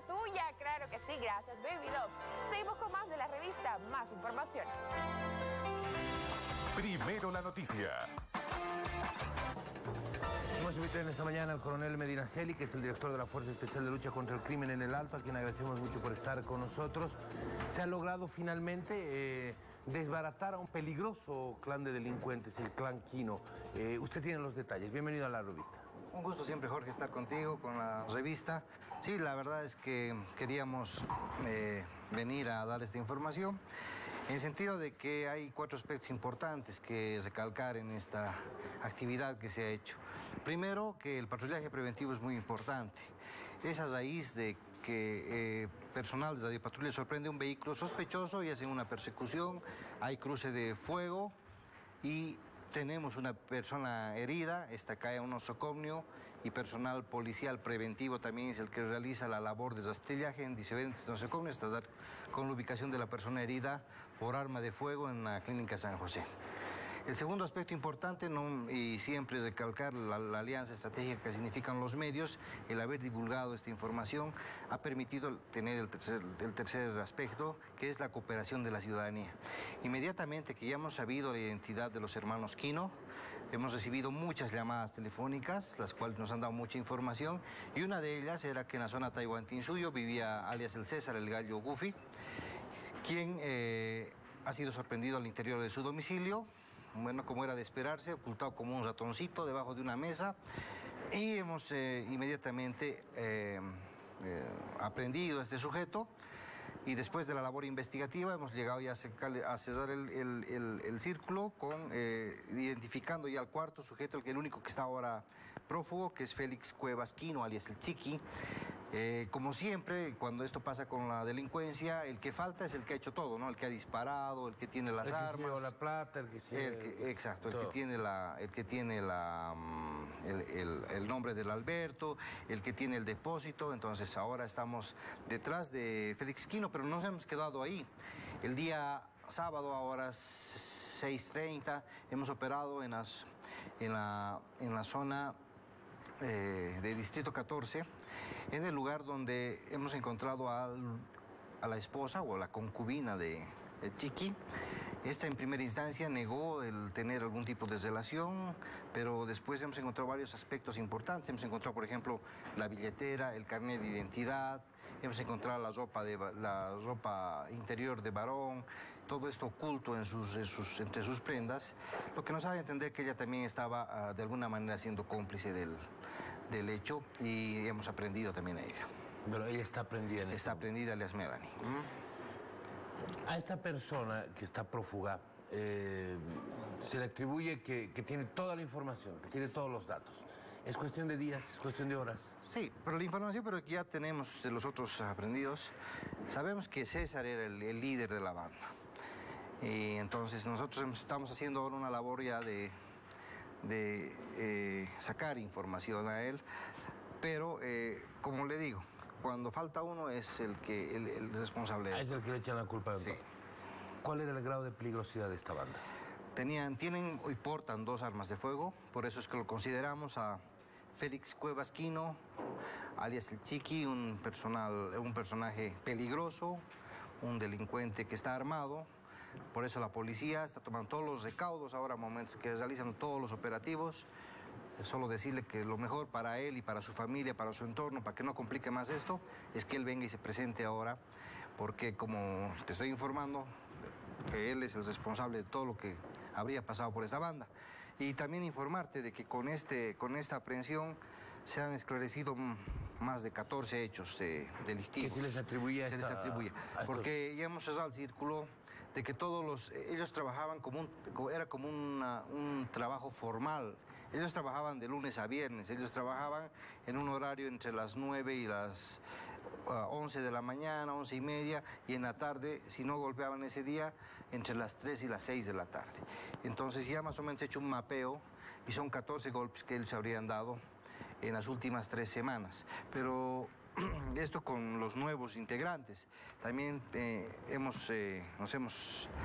tuya, claro que sí, gracias Baby Doll. Seguimos con más de la revista Más Información. Primero la noticia. Hemos invitado esta mañana al coronel Medinaceli, que es el director de la Fuerza Especial de Lucha contra el Crimen en el Alto, a quien agradecemos mucho por estar con nosotros. Se ha logrado finalmente desbaratar a un peligroso clan de delincuentes, el clan Quino. Usted tiene los detalles. Bienvenido a la revista. Un gusto siempre, Jorge, estar contigo con la revista. Sí, la verdad es que queríamos venir a dar esta información en el sentido de que hay 4 aspectos importantes que recalcar en esta actividad que se ha hecho. Primero, que el patrullaje preventivo es muy importante. Es a raíz de que personal de Radio Patrulla sorprende un vehículo sospechoso y hacen una persecución, hay cruce de fuego y tenemos una persona herida, esta cae a un nosocomio y personal policial preventivo también es el que realiza la labor de rastrillaje en diferentes nosocomios hasta dar con la ubicación de la persona herida por arma de fuego en la clínica San José. El segundo aspecto importante, y siempre recalcar la alianza estratégica que significan los medios, el haber divulgado esta información ha permitido tener el tercer aspecto, que es la cooperación de la ciudadanía. Inmediatamente que ya hemos sabido la identidad de los hermanos Quino, hemos recibido muchas llamadas telefónicas, las cuales nos han dado mucha información, y una de ellas era que en la zona Tahuantinsuyo vivía alias el César, el gallo Goofy, quien ha sido sorprendido al interior de su domicilio. Bueno, como era de esperarse, ocultado como un ratoncito debajo de una mesa, y hemos inmediatamente aprendido a este sujeto, y después de la labor investigativa hemos llegado ya a cerrar el círculo con identificando ya al cuarto sujeto, el único que está ahora prófugo, que es Félix Cuevas Quino, alias el Chiqui. Como siempre, cuando esto pasa con la delincuencia, el que falta es el que ha hecho todo, ¿no? El que ha disparado, el que tiene las armas. El que la plata, exacto, el que tiene el nombre del Alberto, el que tiene el depósito. Entonces ahora estamos detrás de Félix Quino, pero no nos hemos quedado ahí. El día sábado, a horas 6:30, hemos operado en la zona de Distrito 14, en el lugar donde hemos encontrado a la esposa o a la concubina de Chiqui. Esta en primera instancia negó el tener algún tipo de relación, pero después hemos encontrado varios aspectos importantes. Hemos encontrado, por ejemplo, la billetera, el carnet de identidad, hemos encontrado la ropa interior de varón, todo esto oculto entre sus prendas, lo que nos hace entender que ella también estaba de alguna manera siendo cómplice del hecho, y hemos aprendido también a ella. Pero ella está prendida en Está prendida, alias Melanie. A esta persona que está prófuga se le atribuye que tiene toda la información, que tiene todos los datos. ¿Es cuestión de días, es cuestión de horas? Sí, pero la información pero que ya tenemos de los otros aprendidos, sabemos que César era el líder de la banda. Y entonces nosotros estamos haciendo ahora una labor ya de sacar información a él, pero como le digo, cuando falta uno es el responsable. Es el que le echan la culpa. Sí. ¿Cuál era el grado de peligrosidad de esta banda? Tienen y portan 2 armas de fuego, por eso es que lo consideramos a Félix Cuevas Quino, alias el Chiqui, un personaje peligroso, un delincuente que está armado. Por eso la policía está tomando todos los recaudos ahora, momentos que realizan todos los operativos. Solo decirle que lo mejor para él y para su familia, para su entorno, para que no complique más esto, es que él venga y se presente ahora, porque como te estoy informando, que él es el responsable de todo lo que habría pasado por esa banda. Y también informarte de que con esta aprehensión se han esclarecido más de 14 hechos delictivos. ¿Qué se les atribuye? Se les atribuye, porque ya hemos cerrado el círculo de que ellos trabajaban era como un trabajo formal. Ellos trabajaban de lunes a viernes, ellos trabajaban en un horario entre las 9 y las 11 de la mañana, 11:30, y en la tarde, si no golpeaban ese día, entre las 3 y las 6 de la tarde. Entonces ya más o menos he hecho un mapeo y son 14 golpes que ellos habrían dado en las últimas 3 semanas. Pero esto con los nuevos integrantes. También nos hemos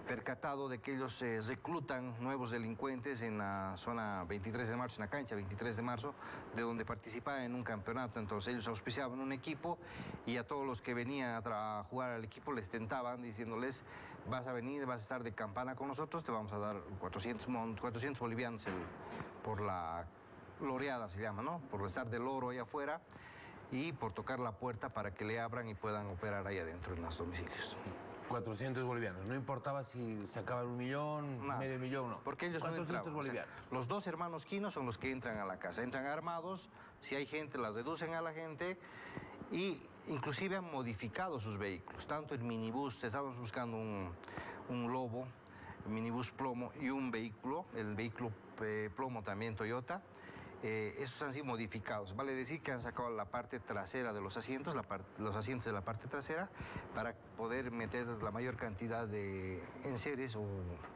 percatado de que ellos reclutan nuevos delincuentes en la zona 23 de marzo, en la cancha 23 de marzo, de donde participaban en un campeonato. Entonces ellos auspiciaban un equipo y a todos los que venían a jugar al equipo les tentaban diciéndoles: vas a venir, vas a estar de campana con nosotros, te vamos a dar 400 bolivianos por la loreada, se llama, ¿no? Por estar del oro ahí afuera y por tocar la puerta para que le abran y puedan operar ahí adentro en los domicilios. 400 bolivianos, no importaba si sacaban 1 millón, Nada, medio millón, no. Porque ellos no 400 entraban. bolivianos. O sea, los dos hermanos Quino son los que entran a la casa, entran armados, si hay gente las reducen a la gente y inclusive han modificado sus vehículos, tanto el minibús, estábamos buscando un Lobo, un minibús plomo y un vehículo, el vehículo plomo también Toyota. Esos han sido modificados, vale decir que han sacado la parte trasera de los asientos, los asientos de la parte trasera, para poder meter la mayor cantidad de enseres o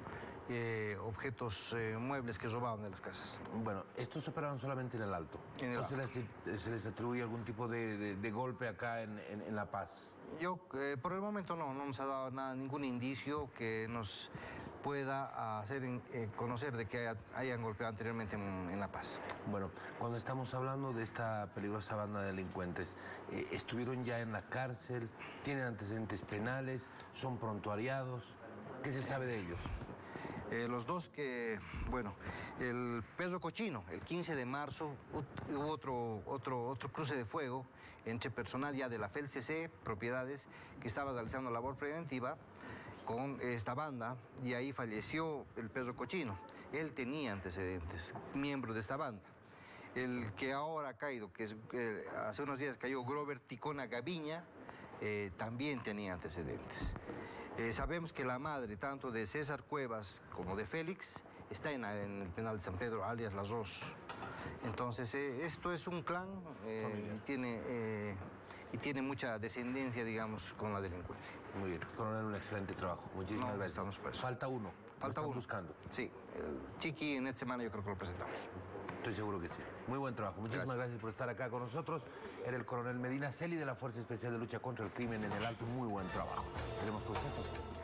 objetos muebles que robaban de las casas. Bueno, estos operaban solamente en el Alto. En el ¿O se les atribuye algún tipo de golpe acá en La Paz? Yo, por el momento no nos ha dado ningún indicio que nos pueda hacer conocer de que hayan golpeado anteriormente en La Paz. Bueno, cuando estamos hablando de esta peligrosa banda de delincuentes, ¿estuvieron ya en la cárcel? ¿Tienen antecedentes penales? ¿Son prontuariados? ¿Qué se sabe de ellos? Los dos el Peso Cochino, el 15 de marzo hubo otro cruce de fuego entre personal ya de la FELCC, propiedades, que estaba realizando labor preventiva con esta banda, y ahí falleció el Peso Cochino. Él tenía antecedentes, miembro de esta banda. El que ahora ha caído, hace unos días cayó Grover Ticona Gaviña, también tenía antecedentes. Sabemos que la madre, tanto de César Cuevas como de Félix, está en el penal de San Pedro, alias Las Ros. Entonces, esto es un clan y tiene mucha descendencia, digamos, con la delincuencia. Muy bien, coronel, un excelente trabajo. Muchísimas gracias. Estamos presos. Falta uno. Falta uno. Buscando. Sí, el Chiqui en esta semana yo creo que lo presentamos. Estoy seguro que sí. Muy buen trabajo. Muchísimas gracias por estar acá con nosotros. Era el coronel Medinaceli de la Fuerza Especial de Lucha contra el Crimen en el Alto. Muy buen trabajo. Tenemos consejos.